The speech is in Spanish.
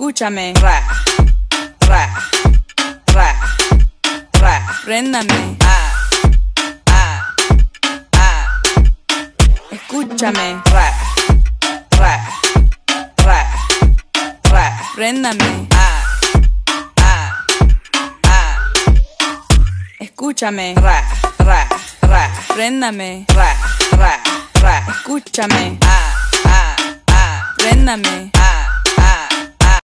Escúchame, ra, ra, ra, ra. Préndame, escúchame, ra, ra, ra, ra. Préndame, escúchame, ra, ra, ra. Préndame, ra, ra, ra. Escúchame, préndame,